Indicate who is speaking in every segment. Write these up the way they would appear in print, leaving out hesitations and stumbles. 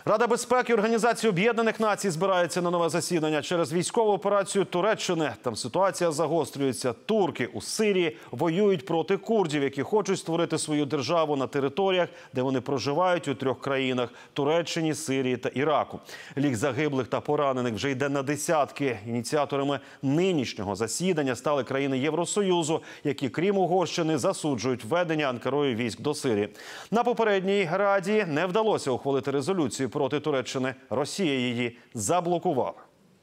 Speaker 1: Рада безпеки Організації Об'єднаних Націй збирається на нове засідання через військову операцію Туреччини. Там ситуація загострюється. Турки у Сирії воюють проти курдів, які хочуть створити свою державу на територіях, де вони проживають у 3 країнах – Туреччині, Сирії та Іраку. Лік загиблих та поранених вже йде на десятки. Ініціаторами нинішнього засідання стали країни Євросоюзу, які, крім Угорщини, засуджують введення Анкарою військ до Сирії. На попередній Раді не вдалося ухвалити резолюцію проти Туреччини. Росія її заблокувала.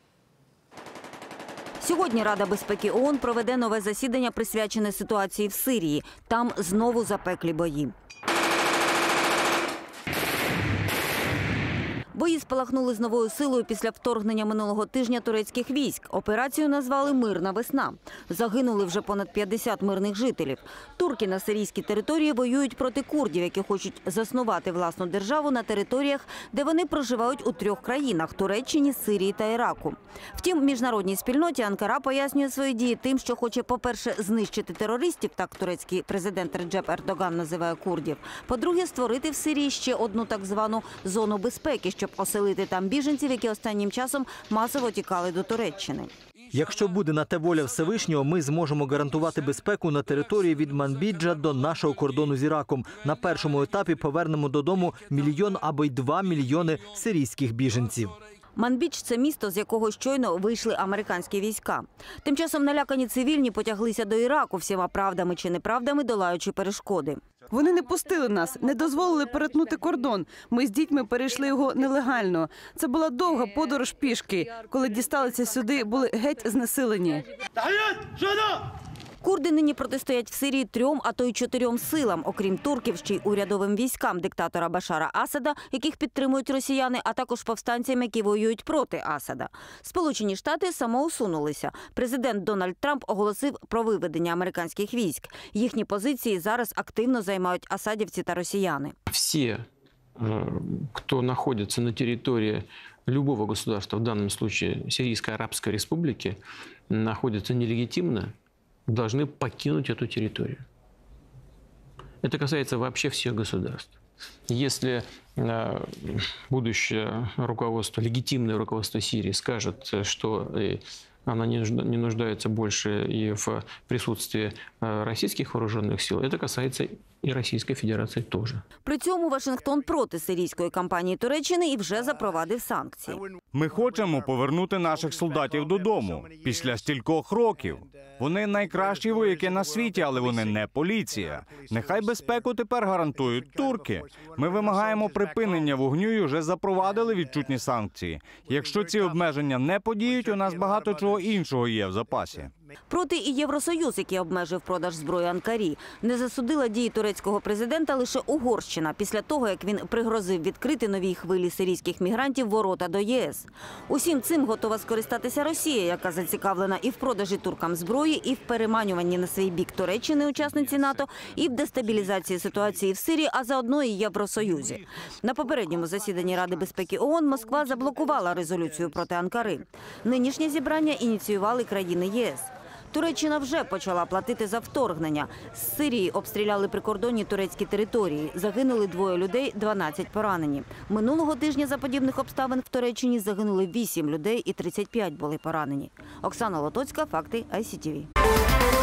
Speaker 2: Сьогодні Рада безпеки ООН проведе нове засідання, присвячене ситуації в Сирії. Там знову запеклі бої. Бої спалахнули з новою силою після вторгнення минулого тижня турецьких військ. Операцію назвали «Мирна весна». Загинули вже понад 50 мирних жителів. Турки на сирійській території воюють проти курдів, які хочуть заснувати власну державу на територіях, де вони проживають у 3 країнах – Туреччині, Сирії та Іраку. Втім, міжнародній спільноті Анкара пояснює свої дії тим, що хоче, по-перше, знищити терористів, так турецький президент Реджеп Ердоган називає курдів, по-друге, створити в Сирії ще одну так звану зону безпеки, щоб оселити там біженців, які останнім часом масово тікали до Туреччини.
Speaker 3: Якщо буде на те воля Всевишнього, ми зможемо гарантувати безпеку на території від Манбіджа до нашого кордону з Іраком. На першому етапі повернемо додому 1 мільйон або й 2 мільйони сирійських біженців.
Speaker 2: Манбідж – це місто, з якого щойно вийшли американські війська. Тим часом налякані цивільні потяглися до Іраку, всіма правдами чи неправдами долаючи перешкоди.
Speaker 4: Вони не пустили нас, не дозволили перетнути кордон. Ми з дітьми перейшли його нелегально. Це була довга подорож пішки. Коли дісталися сюди, були геть знесилені.
Speaker 2: Курди нині протистоять в Сирії 3, а то й 4 силам, окрім турків, ще й урядовим військам диктатора Башара Асада, яких підтримують росіяни, а також повстанцям, які воюють проти Асада. Сполучені Штати самоусунулися. Президент Дональд Трамп оголосив про виведення американських військ. Їхні позиції зараз активно займають асадівці та росіяни.
Speaker 5: Всі, хто знаходиться на території любого государства, в данном случае Сирийской Арабской Республики, находятся нелегитимно, должны покинуть эту территорию. Это касается вообще всех государств. Если будущее руководство, легитимное руководство Сирии скажет, что она не нуждается больше и в присутствии российских вооруженных сил, это касается і Російської Федерації теж.
Speaker 2: При цьому Вашингтон проти сирійської кампанії Туреччини і вже запровадив санкції.
Speaker 6: Ми хочемо повернути наших солдатів додому після стількох років. Вони найкращі вояки на світі, але вони не поліція. Нехай безпеку тепер гарантують турки. Ми вимагаємо припинення вогню і вже запровадили відчутні санкції. Якщо ці обмеження не подіють, у нас багато чого іншого є в запасі.
Speaker 2: Проти і Євросоюз, який обмежив продаж зброї Анкарі. Не засудила дії турецького президента лише Угорщина, після того, як він пригрозив відкрити новій хвилі сирійських мігрантів ворота до ЄС. Усім цим готова скористатися Росія, яка зацікавлена і в продажі туркам зброї, і в переманюванні на свій бік Туреччини, учасниці НАТО, і в дестабілізації ситуації в Сирії, а заодно і Євросоюзі. На попередньому засіданні Ради безпеки ООН Москва заблокувала резолюцію проти Анкари. Нинішнє зібрання ініціювали країни ЄС. Туреччина вже почала платити за вторгнення. З Сирії обстріляли прикордонні турецькі території. Загинули 2 людей, 12 поранені. Минулого тижня за подібних обставин в Туреччині загинули 8 людей і 35 були поранені. Оксана Лотоцька, факти ICTV.